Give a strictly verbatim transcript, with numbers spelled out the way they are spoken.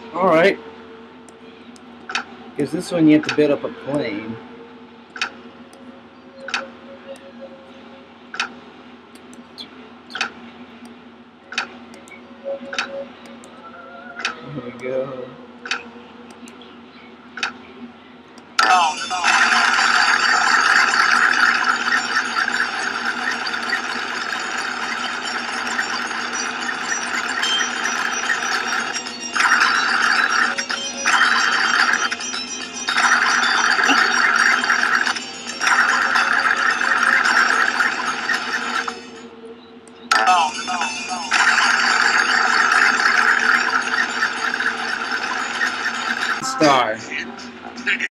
Alright. Because this one you have to build up a plane. Here we go. Star.